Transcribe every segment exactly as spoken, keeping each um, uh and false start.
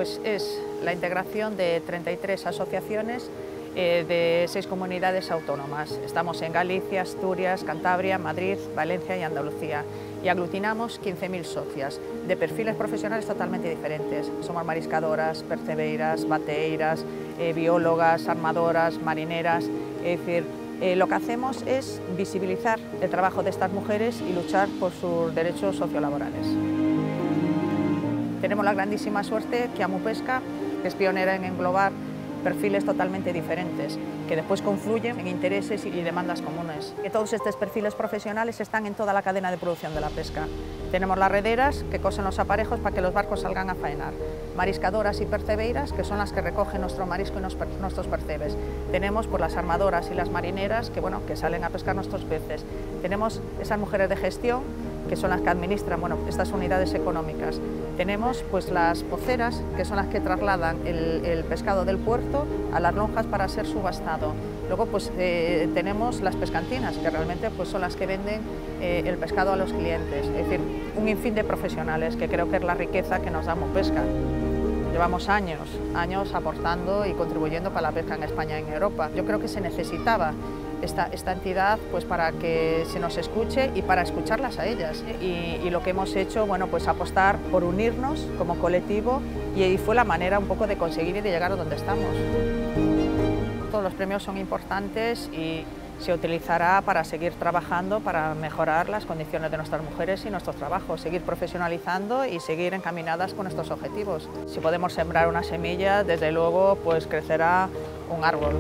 pues es la integración de treinta y tres asociaciones eh, de seis comunidades autónomas. Estamos en Galicia, Asturias, Cantabria, Madrid, Valencia y Andalucía y aglutinamos quince mil socias de perfiles profesionales totalmente diferentes. Somos mariscadoras, percebeiras, bateiras, eh, biólogas, armadoras, marineras, es decir, Eh, lo que hacemos es visibilizar el trabajo de estas mujeres y luchar por sus derechos sociolaborales. Tenemos la grandísima suerte que Amupesca es pionera en englobar perfiles totalmente diferentes, que después confluyen en intereses y demandas comunes. Que todos estos perfiles profesionales están en toda la cadena de producción de la pesca. Tenemos las rederas, que cosen los aparejos para que los barcos salgan a faenar. Mariscadoras y percebeiras, que son las que recogen nuestro marisco y nuestros percebes. Tenemos pues, las armadoras y las marineras, que, bueno, que salen a pescar nuestros peces. Tenemos esas mujeres de gestión, que son las que administran bueno, estas unidades económicas. Tenemos pues, las poceras, que son las que trasladan el, el pescado del puerto a las lonjas para ser subastado. Luego pues, eh, tenemos las pescantinas, que realmente pues, son las que venden eh, el pescado a los clientes. Es decir, un sinfín de profesionales, que creo que es la riqueza que nos da Amupesca. Llevamos años, años aportando y contribuyendo para la pesca en España y en Europa. Yo creo que se necesitaba Esta, esta entidad pues, para que se nos escuche y para escucharlas a ellas. Y, y lo que hemos hecho, bueno, pues apostar por unirnos como colectivo y, y fue la manera un poco de conseguir y de llegar a donde estamos. Todos los premios son importantes y se utilizará para seguir trabajando, para mejorar las condiciones de nuestras mujeres y nuestros trabajos, seguir profesionalizando y seguir encaminadas con estos objetivos. Si podemos sembrar una semilla, desde luego pues crecerá un árbol.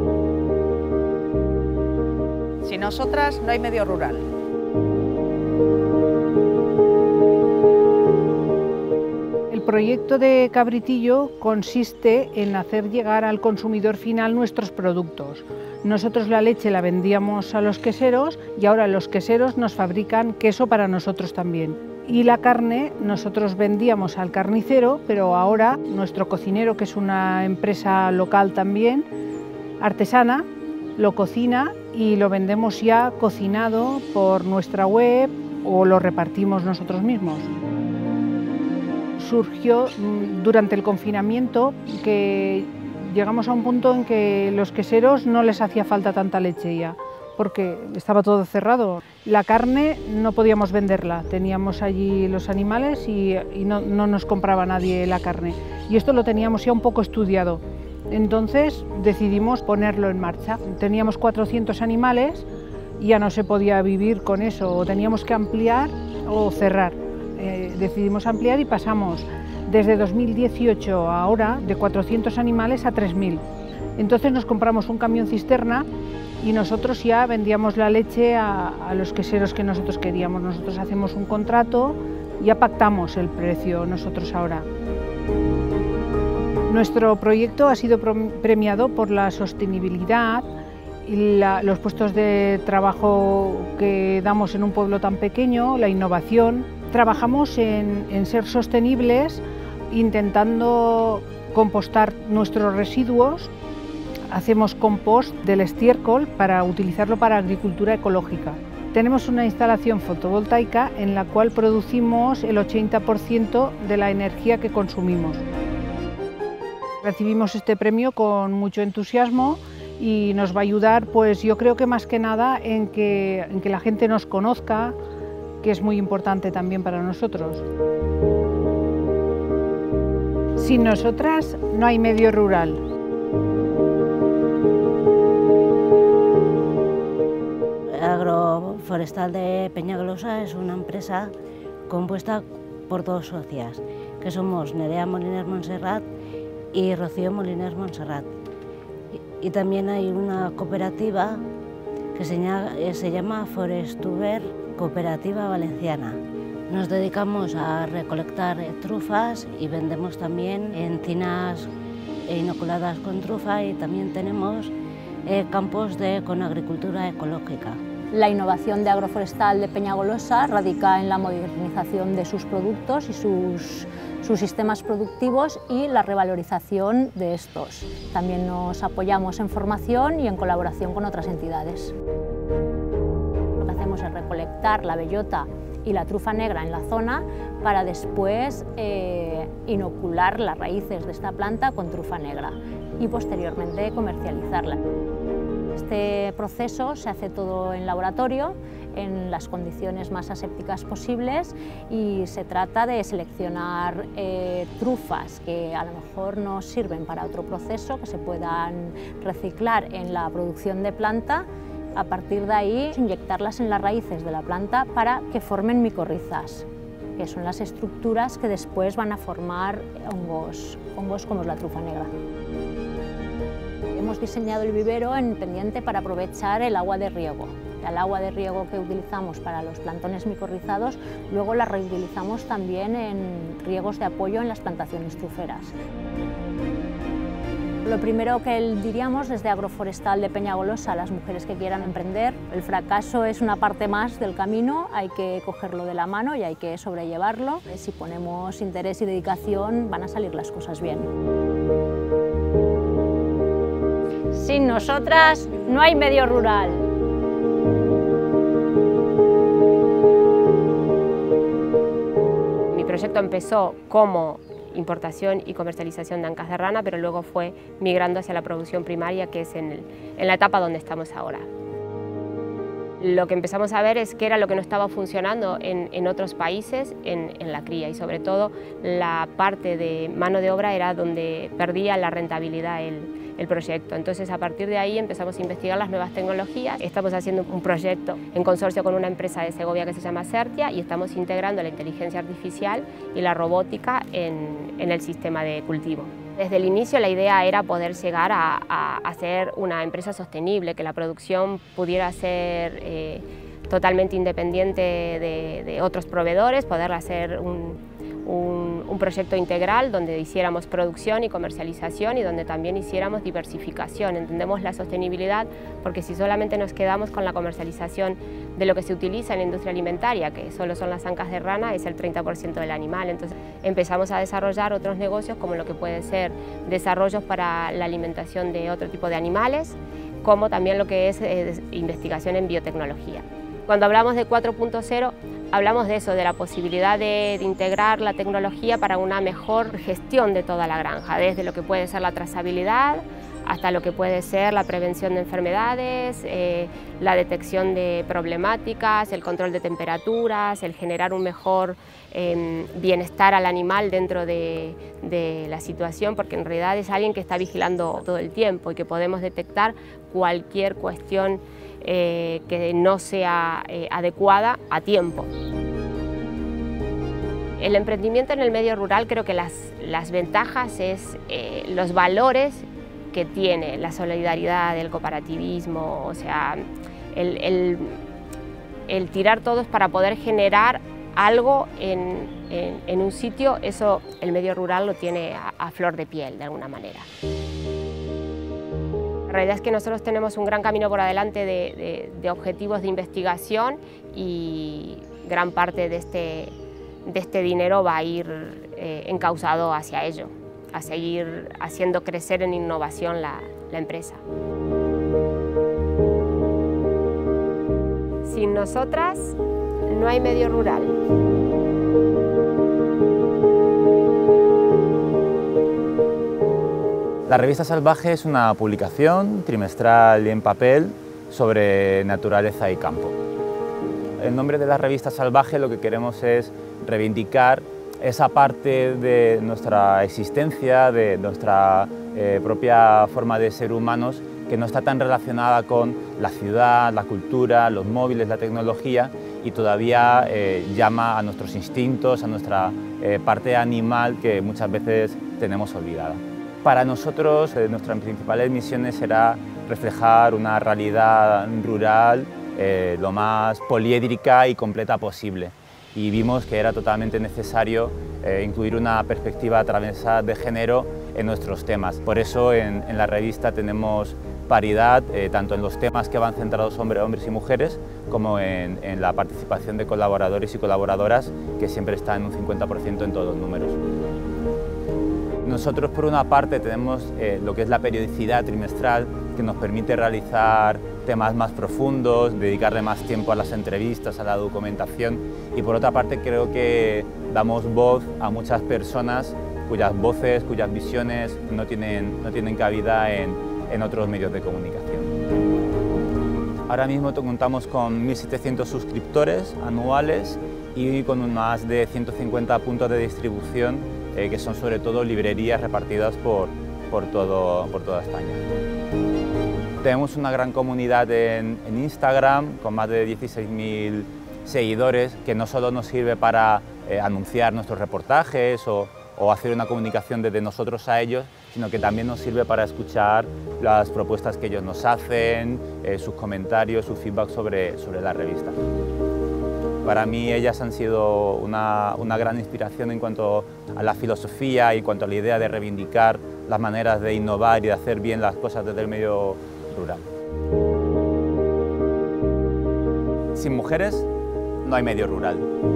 Sin nosotras no hay medio rural. El proyecto de Cabritillo consiste en hacer llegar al consumidor final nuestros productos. Nosotros la leche la vendíamos a los queseros y ahora los queseros nos fabrican queso para nosotros también. Y la carne nosotros vendíamos al carnicero, pero ahora nuestro cocinero, que es una empresa local también, artesana, lo cocina y lo vendemos ya cocinado por nuestra web o lo repartimos nosotros mismos. Surgió durante el confinamiento que llegamos a un punto en que los queseros no les hacía falta tanta leche ya, porque estaba todo cerrado. La carne no podíamos venderla, teníamos allí los animales y, y no, no nos compraba nadie la carne. Y esto lo teníamos ya un poco estudiado. Entonces decidimos ponerlo en marcha. Teníamos cuatrocientos animales y ya no se podía vivir con eso, o teníamos que ampliar o cerrar. Eh, decidimos ampliar y pasamos desde dos mil dieciocho a ahora de cuatrocientos animales a tres mil. Entonces nos compramos un camión cisterna y nosotros ya vendíamos la leche a, a los queseros que nosotros queríamos. Nosotros hacemos un contrato y ya pactamos el precio nosotros ahora. Nuestro proyecto ha sido premiado por la sostenibilidad y la, los puestos de trabajo que damos en un pueblo tan pequeño, la innovación. Trabajamos en, en ser sostenibles, intentando compostar nuestros residuos. Hacemos compost del estiércol para utilizarlo para agricultura ecológica. Tenemos una instalación fotovoltaica en la cual producimos el ochenta por ciento de la energía que consumimos. Recibimos este premio con mucho entusiasmo y nos va a ayudar, pues yo creo que más que nada en que, en que la gente nos conozca, que es muy importante también para nosotros. Sin nosotras no hay medio rural. Agroforestal de Peñagolosa es una empresa compuesta por dos socias, que somos Nerea Moliner Montserrat y Rocío Moliner Montserrat. Y, y también hay una cooperativa que se llama, se llama Forestuber Cooperativa Valenciana. Nos dedicamos a recolectar trufas y vendemos también encinas inoculadas con trufa y también tenemos eh, campos de, con agricultura ecológica. La innovación de Agroforestal de Peñagolosa radica en la modernización de sus productos y sus, sus sistemas productivos y la revalorización de estos. También nos apoyamos en formación y en colaboración con otras entidades. Lo que hacemos es recolectar la bellota y la trufa negra en la zona para después eh, inocular las raíces de esta planta con trufa negra y posteriormente comercializarla. Este proceso se hace todo en laboratorio, en las condiciones más asépticas posibles, y se trata de seleccionar eh, trufas que a lo mejor no sirven para otro proceso, que se puedan reciclar en la producción de planta. A partir de ahí, inyectarlas en las raíces de la planta para que formen micorrizas, que son las estructuras que después van a formar hongos, hongos como es la trufa negra. Hemos diseñado el vivero en pendiente para aprovechar el agua de riego. El agua de riego que utilizamos para los plantones micorrizados, luego la reutilizamos también en riegos de apoyo en las plantaciones truferas. Lo primero que diríamos desde Agroforestal de Peñagolosa a las mujeres que quieran emprender: el fracaso es una parte más del camino, hay que cogerlo de la mano y hay que sobrellevarlo. Si ponemos interés y dedicación, van a salir las cosas bien. Sin nosotras no hay medio rural. Mi proyecto empezó como importación y comercialización de ancas de rana, pero luego fue migrando hacia la producción primaria, que es en, el, en la etapa donde estamos ahora. Lo que empezamos a ver es qué era lo que no estaba funcionando en, en otros países en, en la cría, y sobre todo la parte de mano de obra era donde perdía la rentabilidad el, el proyecto. Entonces, a partir de ahí empezamos a investigar las nuevas tecnologías. Estamos haciendo un proyecto en consorcio con una empresa de Segovia que se llama Certia, y estamos integrando la inteligencia artificial y la robótica en, en el sistema de cultivo. Desde el inicio la idea era poder llegar a, a, a ser una empresa sostenible, que la producción pudiera ser eh, totalmente independiente de, de otros proveedores, poder hacer un, un, un proyecto integral donde hiciéramos producción y comercialización y donde también hiciéramos diversificación. Entendemos la sostenibilidad porque si solamente nos quedamos con la comercialización de lo que se utiliza en la industria alimentaria, que solo son las ancas de rana, es el treinta por ciento del animal. Entonces empezamos a desarrollar otros negocios, como lo que puede ser desarrollos para la alimentación de otro tipo de animales, como también lo que es eh, investigación en biotecnología. Cuando hablamos de cuatro punto cero, hablamos de eso, de la posibilidad de, de integrar la tecnología para una mejor gestión de toda la granja, desde lo que puede ser la trazabilidad hasta lo que puede ser la prevención de enfermedades, eh, la detección de problemáticas, el control de temperaturas, el generar un mejor eh, bienestar al animal dentro de, de la situación, porque en realidad es alguien que está vigilando todo el tiempo y que podemos detectar cualquier cuestión eh, que no sea eh, adecuada a tiempo. El emprendimiento en el medio rural, creo que las, las ventajas es eh, los valores que tiene, la solidaridad, el cooperativismo, o sea, el, el, el tirar todos para poder generar algo en, en, en un sitio, eso el medio rural lo tiene a, a flor de piel, de alguna manera. La realidad es que nosotros tenemos un gran camino por adelante de, de, de objetivos de investigación, y gran parte de este, de este dinero va a ir eh, encauzado hacia ello, a seguir haciendo crecer en innovación la, la empresa. Sin nosotras no hay medio rural. La revista Salvaje es una publicación trimestral y en papel sobre naturaleza y campo. En nombre de la revista Salvaje lo que queremos es reivindicar esa parte de nuestra existencia, de nuestra eh, propia forma de ser humanos, que no está tan relacionada con la ciudad, la cultura, los móviles, la tecnología, y todavía eh, llama a nuestros instintos, a nuestra eh, parte animal que muchas veces tenemos olvidada. Para nosotros, eh, nuestras principales misiones será reflejar una realidad rural eh, lo más poliédrica y completa posible. Y vimos que era totalmente necesario eh, incluir una perspectiva transversal de género en nuestros temas. Por eso en, en la revista tenemos paridad eh, tanto en los temas que van centrados sobre hombres y mujeres, como en, en la participación de colaboradores y colaboradoras, que siempre está en un cincuenta por ciento en todos los números. Nosotros, por una parte, tenemos eh, lo que es la periodicidad trimestral, que nos permite realizar temas más profundos, dedicarle más tiempo a las entrevistas, a la documentación, y por otra parte creo que damos voz a muchas personas cuyas voces, cuyas visiones no tienen, no tienen cabida en, en otros medios de comunicación. Ahora mismo contamos con mil setecientos suscriptores anuales y con más de ciento cincuenta puntos de distribución, eh, que son sobre todo librerías repartidas por, por, todo, por toda España. Tenemos una gran comunidad en, en Instagram con más de dieciséis mil seguidores, que no solo nos sirve para eh, anunciar nuestros reportajes o, o hacer una comunicación desde nosotros a ellos, sino que también nos sirve para escuchar las propuestas que ellos nos hacen, eh, sus comentarios, su feedback sobre, sobre la revista. Para mí ellas han sido una, una gran inspiración en cuanto a la filosofía y en cuanto a la idea de reivindicar las maneras de innovar y de hacer bien las cosas desde el medio rural. Sin mujeres no hay medio rural.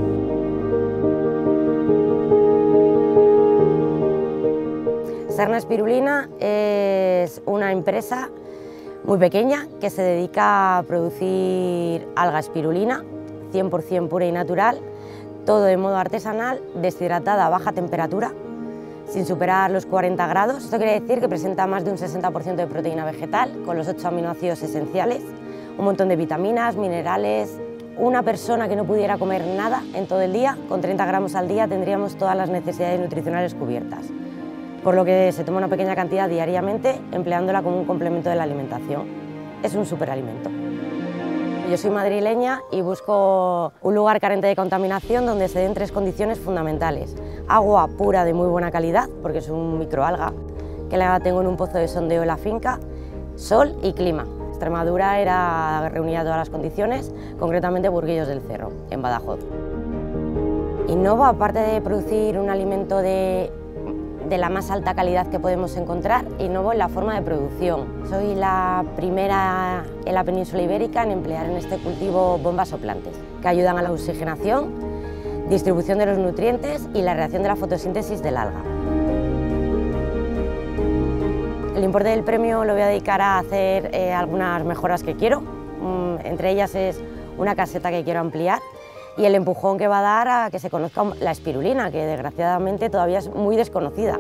Serna Espirulina es una empresa muy pequeña que se dedica a producir alga espirulina, cien por cien pura y natural, todo de modo artesanal, deshidratada a baja temperatura, sin superar los cuarenta grados. Esto quiere decir que presenta más de un sesenta por ciento de proteína vegetal, con los ocho aminoácidos esenciales, un montón de vitaminas, minerales. Una persona que no pudiera comer nada en todo el día, con treinta gramos al día tendríamos todas las necesidades nutricionales cubiertas, por lo que se toma una pequeña cantidad diariamente, empleándola como un complemento de la alimentación. Es un superalimento. Yo soy madrileña y busco un lugar carente de contaminación donde se den tres condiciones fundamentales. Agua pura de muy buena calidad, porque es un microalga, que la tengo en un pozo de sondeo en la finca, sol y clima. Extremadura era, reunía todas las condiciones, concretamente Burguillos del Cerro, en Badajoz. Innova, aparte de producir un alimento de, de la más alta calidad que podemos encontrar, innovo en la forma de producción. Soy la primera en la península ibérica en emplear en este cultivo bombas soplantes, que ayudan a la oxigenación, distribución de los nutrientes y la reacción de la fotosíntesis del alga. El importe del premio lo voy a dedicar a hacer eh, algunas mejoras que quiero, um, entre ellas es una caseta que quiero ampliar y el empujón que va a dar a que se conozca la espirulina, que desgraciadamente todavía es muy desconocida.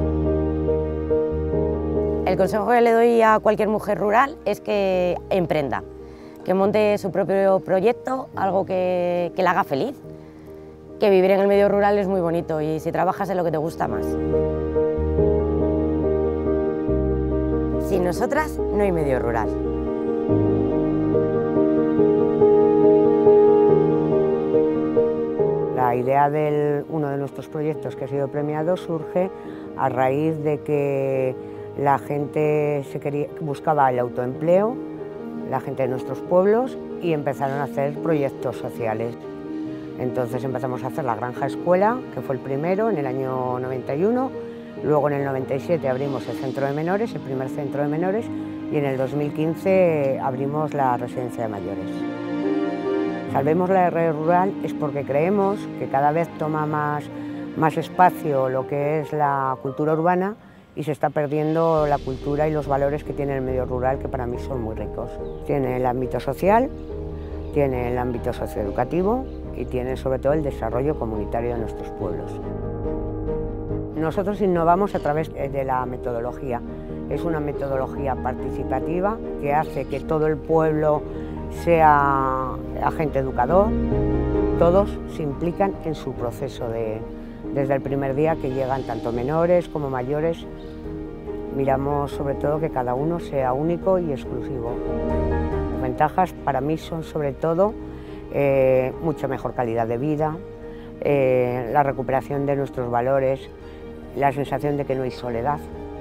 El consejo que le doy a cualquier mujer rural es que emprenda, que monte su propio proyecto, algo que, que la haga feliz, que vivir en el medio rural es muy bonito y si trabajas en lo que te gusta más. Sin nosotras no hay medio rural. La idea de uno de nuestros proyectos que ha sido premiado surge a raíz de que la gente se quería, buscaba el autoempleo, la gente de nuestros pueblos, y empezaron a hacer proyectos sociales. Entonces empezamos a hacer la Granja Escuela, que fue el primero en el año noventa y uno. Luego en el noventa y siete abrimos el centro de menores, el primer centro de menores, y en el dos mil quince abrimos la residencia de mayores. Salvemos la R rural es porque creemos que cada vez toma más, más espacio lo que es la cultura urbana y se está perdiendo la cultura y los valores que tiene el medio rural, que para mí son muy ricos. Tiene el ámbito social, tiene el ámbito socioeducativo y tiene sobre todo el desarrollo comunitario de nuestros pueblos. Nosotros innovamos a través de la metodología. Es una metodología participativa que hace que todo el pueblo sea agente educador. Todos se implican en su proceso de, desde el primer día que llegan tanto menores como mayores. Miramos sobre todo que cada uno sea único y exclusivo. Las ventajas para mí son sobre todo eh, mucha mejor calidad de vida, eh, la recuperación de nuestros valores, la sensación de que no hay soledad.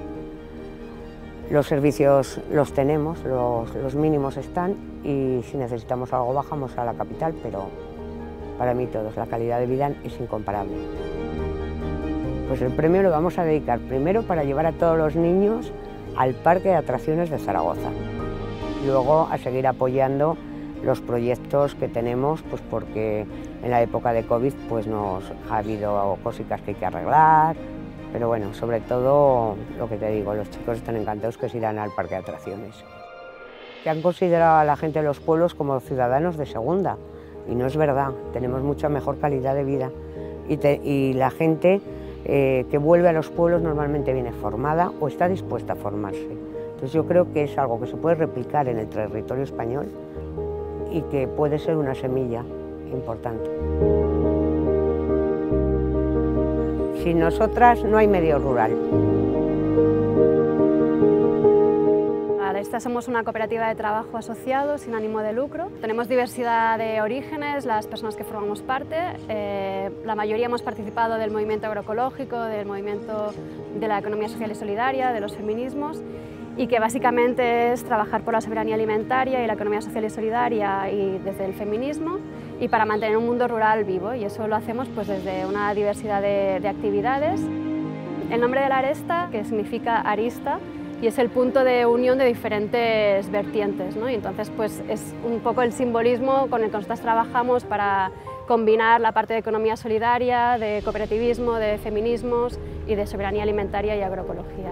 Los servicios los tenemos, los, los mínimos están y si necesitamos algo bajamos a la capital, pero para mí todos, la calidad de vida es incomparable. Pues el premio lo vamos a dedicar primero para llevar a todos los niños al Parque de Atracciones de Zaragoza. Luego a seguir apoyando los proyectos que tenemos, pues porque en la época de COVID pues nos ha habido cositas que hay que arreglar. Pero bueno, sobre todo lo que te digo, los chicos están encantados que se irán al Parque de Atracciones. que han considerado a la gente de los pueblos como ciudadanos de segunda, y no es verdad, tenemos mucha mejor calidad de vida y, te, y la gente eh, que vuelve a los pueblos normalmente viene formada o está dispuesta a formarse. Entonces yo creo que es algo que se puede replicar en el territorio español y que puede ser una semilla importante. Sin nosotras no hay medio rural. Aresta somos una cooperativa de trabajo asociado sin ánimo de lucro. Tenemos diversidad de orígenes, las personas que formamos parte. Eh, la mayoría hemos participado del movimiento agroecológico, del movimiento de la economía social y solidaria, de los feminismos, y que básicamente es trabajar por la soberanía alimentaria y la economía social y solidaria y desde el feminismo y para mantener un mundo rural vivo, y eso lo hacemos pues desde una diversidad de, de actividades. El nombre de la Aresta, que significa arista, y es el punto de unión de diferentes vertientes, ¿no? Y entonces pues es un poco el simbolismo con el que nosotros trabajamos para combinar la parte de economía solidaria, de cooperativismo, de feminismos y de soberanía alimentaria y agroecología.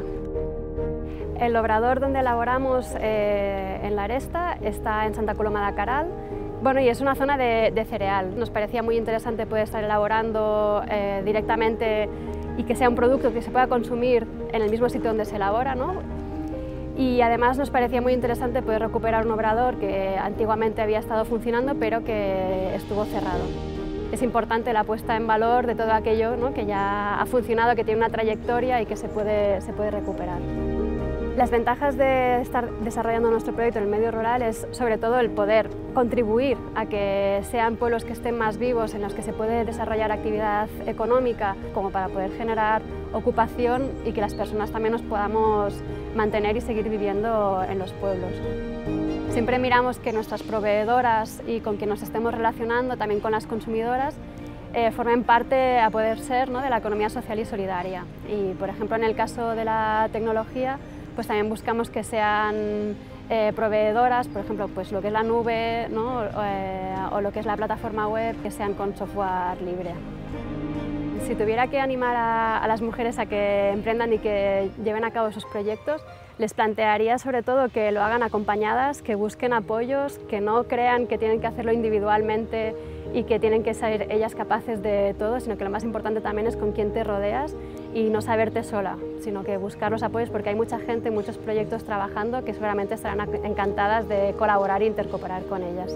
El obrador donde elaboramos eh, en la Aresta está en Santa Coloma de Acaral. Bueno, y es una zona de, de cereal. Nos parecía muy interesante poder estar elaborando eh, directamente y que sea un producto que se pueda consumir en el mismo sitio donde se elabora, ¿no? Y además nos parecía muy interesante poder recuperar un obrador que antiguamente había estado funcionando pero que estuvo cerrado. Es importante la puesta en valor de todo aquello, ¿no?, que ya ha funcionado, que tiene una trayectoria y que se puede, se puede recuperar. Las ventajas de estar desarrollando nuestro proyecto en el medio rural es sobre todo el poder contribuir a que sean pueblos que estén más vivos, en los que se puede desarrollar actividad económica como para poder generar ocupación y que las personas también nos podamos mantener y seguir viviendo en los pueblos. Siempre miramos que nuestras proveedoras y con quien nos estemos relacionando, también con las consumidoras, eh, formen parte, a poder ser, ¿no?, de la economía social y solidaria. Y, por ejemplo, en el caso de la tecnología, pues también buscamos que sean eh, proveedoras, por ejemplo, pues lo que es la nube, ¿no?, eh, o lo que es la plataforma web, que sean con software libre. Si tuviera que animar a, a las mujeres a que emprendan y que lleven a cabo sus proyectos, les plantearía sobre todo que lo hagan acompañadas, que busquen apoyos, que no crean que tienen que hacerlo individualmente y que tienen que ser ellas capaces de todo, sino que lo más importante también es con quién te rodeas y no saberte sola, sino que buscar los apoyos, porque hay mucha gente, muchos proyectos trabajando que seguramente estarán encantadas de colaborar e intercooperar con ellas.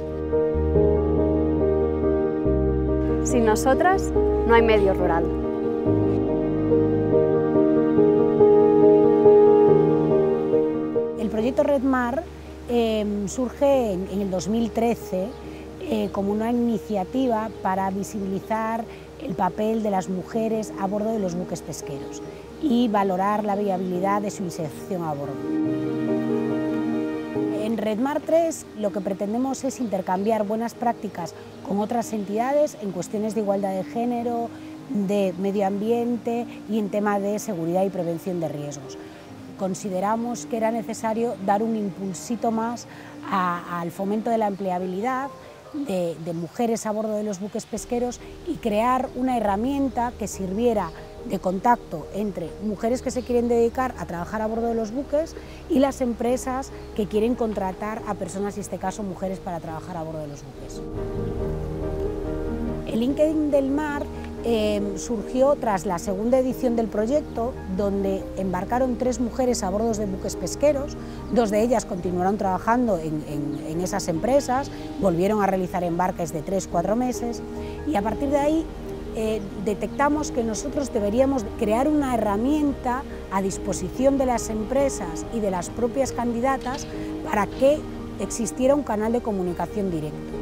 Sin nosotras no hay medio rural. El proyecto Redmar eh, surge en, en el dos mil trece eh, como una iniciativa para visibilizar el papel de las mujeres a bordo de los buques pesqueros y valorar la viabilidad de su inserción a bordo. En Redmar tres lo que pretendemos es intercambiar buenas prácticas con otras entidades en cuestiones de igualdad de género, de medio ambiente y en tema de seguridad y prevención de riesgos. Consideramos que era necesario dar un impulsito más a, al fomento de la empleabilidad de, de mujeres a bordo de los buques pesqueros y crear una herramienta que sirviera de contacto entre mujeres que se quieren dedicar a trabajar a bordo de los buques y las empresas que quieren contratar a personas, en este caso mujeres, para trabajar a bordo de los buques. El LinkedIn del Mar eh, surgió tras la segunda edición del proyecto, donde embarcaron tres mujeres a bordo de buques pesqueros. Dos de ellas continuaron trabajando en, en, en esas empresas, volvieron a realizar embarques de tres, cuatro meses y a partir de ahí Eh, detectamos que nosotros deberíamos crear una herramienta a disposición de las empresas y de las propias candidatas para que existiera un canal de comunicación directo.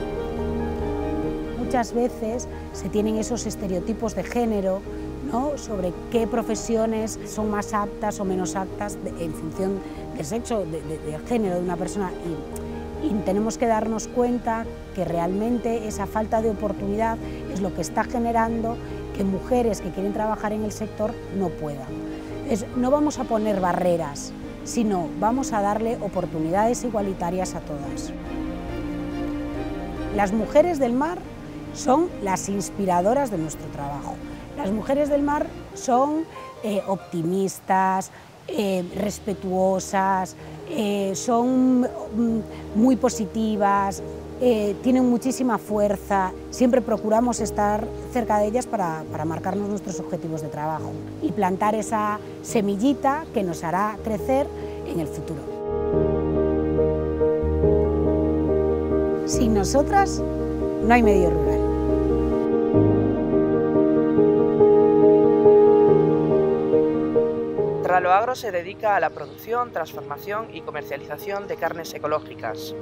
Muchas veces se tienen esos estereotipos de género, ¿no?, sobre qué profesiones son más aptas o menos aptas de, en función del sexo, de, de, del género de una persona. Y, Y tenemos que darnos cuenta que realmente esa falta de oportunidad es lo que está generando que mujeres que quieren trabajar en el sector no puedan. Entonces, no vamos a poner barreras, sino vamos a darle oportunidades igualitarias a todas. Las mujeres del mar son las inspiradoras de nuestro trabajo. Las mujeres del mar son eh, optimistas, eh, respetuosas, eh, son muy positivas, eh, tienen muchísima fuerza. Siempre procuramos estar cerca de ellas para, para marcarnos nuestros objetivos de trabajo y plantar esa semillita que nos hará crecer en el futuro. Sin nosotras no hay medio rural. Traloagro se dedica a la producción, transformación y comercialización de carnes ecológicas.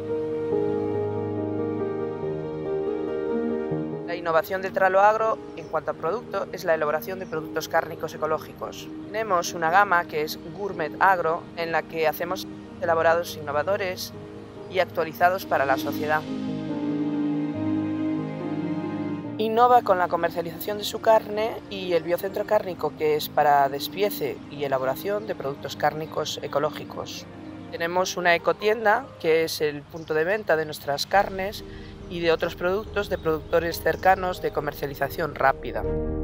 La innovación de Traloagro en cuanto a producto es la elaboración de productos cárnicos ecológicos. Tenemos una gama que es Gourmet Agro, en la que hacemos elaborados innovadores y actualizados para la sociedad. Innova con la comercialización de su carne y el biocentro cárnico, que es para despiece y elaboración de productos cárnicos ecológicos. Tenemos una ecotienda, que es el punto de venta de nuestras carnes y de otros productos de productores cercanos de comercialización rápida.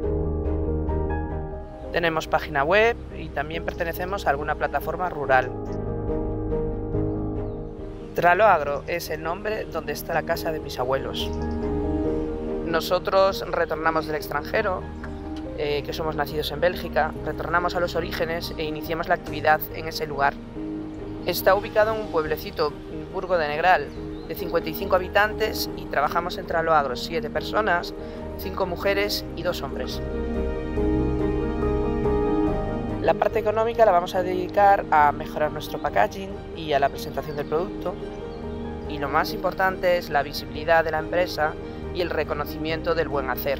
Tenemos página web y también pertenecemos a alguna plataforma rural. Traloagro es el nombre donde está la casa de mis abuelos. Nosotros retornamos del extranjero, eh, que somos nacidos en Bélgica, retornamos a los orígenes e iniciamos la actividad en ese lugar. Está ubicado en un pueblecito, Burgo de Negral, de cincuenta y cinco habitantes, y trabajamos en Traloagro siete personas, cinco mujeres y dos hombres. La parte económica la vamos a dedicar a mejorar nuestro packaging y a la presentación del producto, y lo más importante es la visibilidad de la empresa y el reconocimiento del buen hacer.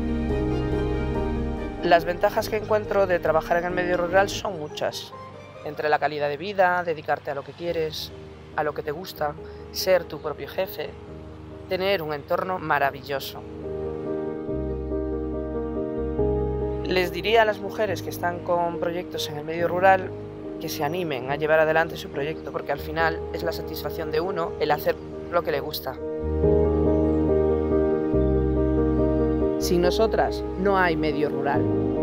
Las ventajas que encuentro de trabajar en el medio rural son muchas, entre la calidad de vida, dedicarte a lo que quieres, a lo que te gusta, ser tu propio jefe, tener un entorno maravilloso. Les diría a las mujeres que están con proyectos en el medio rural que se animen a llevar adelante su proyecto, porque al final es la satisfacción de uno el hacer lo que le gusta. Sin nosotras no hay medio rural.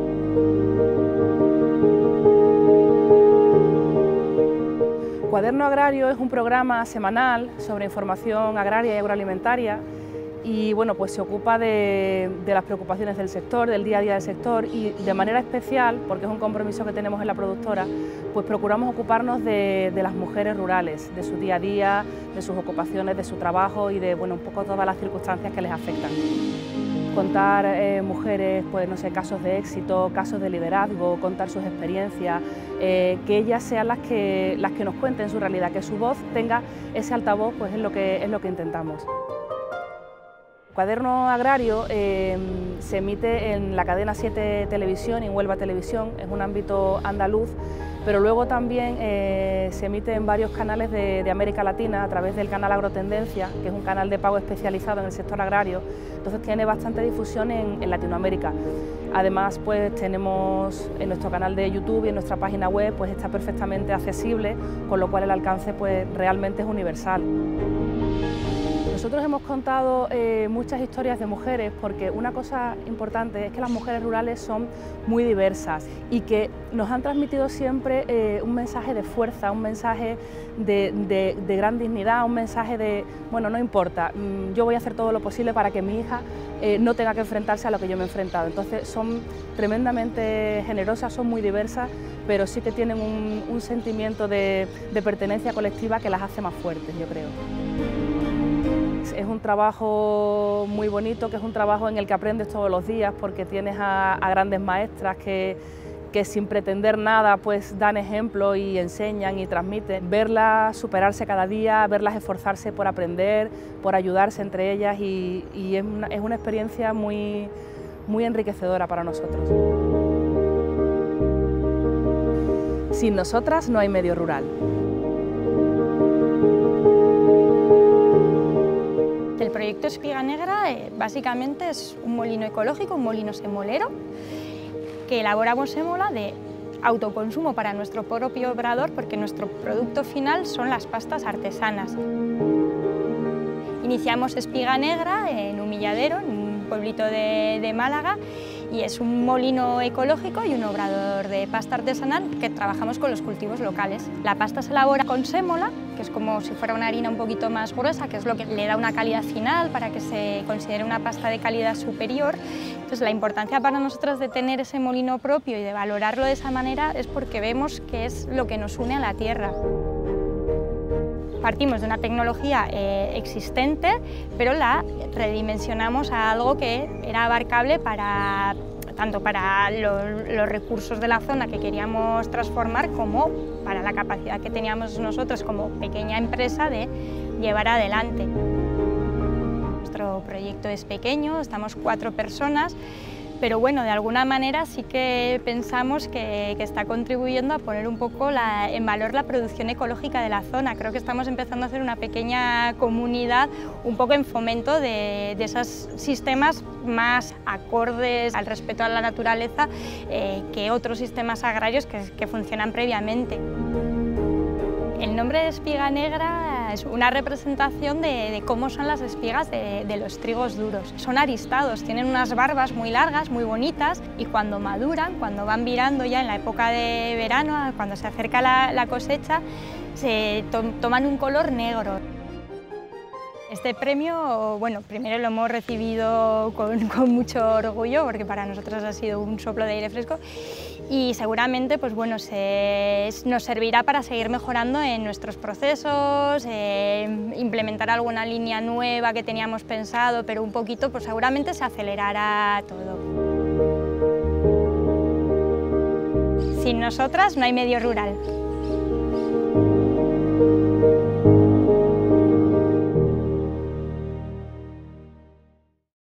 Cuaderno Agrario es un programa semanal sobre información agraria y agroalimentaria y bueno, pues se ocupa de, de las preocupaciones del sector, del día a día del sector, y de manera especial, porque es un compromiso que tenemos en la productora, pues procuramos ocuparnos de, de las mujeres rurales, de su día a día, de sus ocupaciones, de su trabajo y de bueno, un poco todas las circunstancias que les afectan. Contar eh, mujeres, pues no sé, casos de éxito, casos de liderazgo, contar sus experiencias, eh, que ellas sean las que, las que nos cuenten su realidad, que su voz tenga ese altavoz, pues es lo que, es lo que intentamos. Cuaderno Agrario eh, se emite en la cadena siete Televisión y en Huelva Televisión, es un ámbito andaluz, pero luego también eh, se emite en varios canales de, de América Latina a través del canal Agrotendencia, que es un canal de pago especializado en el sector agrario, entonces tiene bastante difusión en, en Latinoamérica. Además, pues tenemos en nuestro canal de YouTube y en nuestra página web, pues está perfectamente accesible, con lo cual el alcance pues realmente es universal. Nosotros hemos contado eh, muchas historias de mujeres porque una cosa importante es que las mujeres rurales son muy diversas y que nos han transmitido siempre eh, un mensaje de fuerza, un mensaje de, de, de gran dignidad, un mensaje de, bueno, no importa, yo voy a hacer todo lo posible para que mi hija eh, no tenga que enfrentarse a lo que yo me he enfrentado. Entonces son tremendamente generosas, son muy diversas, pero sí que tienen un, un sentimiento de, de pertenencia colectiva que las hace más fuertes, yo creo. Es un trabajo muy bonito, que es un trabajo en el que aprendes todos los días porque tienes a, a grandes maestras que, que sin pretender nada pues dan ejemplo y enseñan y transmiten. Verlas superarse cada día, verlas esforzarse por aprender, por ayudarse entre ellas y, y es, una, es una experiencia muy, muy enriquecedora para nosotros. Sin nosotras no hay medio rural. El proyecto Espiga Negra eh, básicamente es un molino ecológico, un molino semolero, que elaboramos sémola de autoconsumo para nuestro propio obrador, porque nuestro producto final son las pastas artesanas. Iniciamos Espiga Negra en Humilladero, en un pueblito de, de Málaga, y es un molino ecológico y un obrador de pasta artesanal que trabajamos con los cultivos locales. La pasta se elabora con sémola, que es como si fuera una harina un poquito más gruesa, que es lo que le da una calidad final para que se considere una pasta de calidad superior. Entonces, la importancia para nosotros de tener ese molino propio y de valorarlo de esa manera es porque vemos que es lo que nos une a la tierra. Partimos de una tecnología eh, existente, pero la redimensionamos a algo que era abarcable para, tanto para lo, los recursos de la zona que queríamos transformar como para la capacidad que teníamos nosotros como pequeña empresa de llevar adelante. Nuestro proyecto es pequeño, estamos cuatro personas, pero bueno, de alguna manera sí que pensamos que, que está contribuyendo a poner un poco la, en valor la producción ecológica de la zona. Creo que estamos empezando a hacer una pequeña comunidad un poco en fomento de, de esos sistemas más acordes al respeto a la naturaleza eh, que otros sistemas agrarios que, que funcionan previamente. El nombre de espiga negra es una representación de, de cómo son las espigas de, de los trigos duros. Son aristados, tienen unas barbas muy largas, muy bonitas, y cuando maduran, cuando van virando ya en la época de verano, cuando se acerca la, la cosecha, se to toman un color negro. Este premio, bueno, primero lo hemos recibido con, con mucho orgullo, porque para nosotros ha sido un soplo de aire fresco, y seguramente pues bueno, se, nos servirá para seguir mejorando en nuestros procesos, eh, implementar alguna línea nueva que teníamos pensado, pero un poquito pues seguramente se acelerará todo. Sin nosotras no hay medio rural.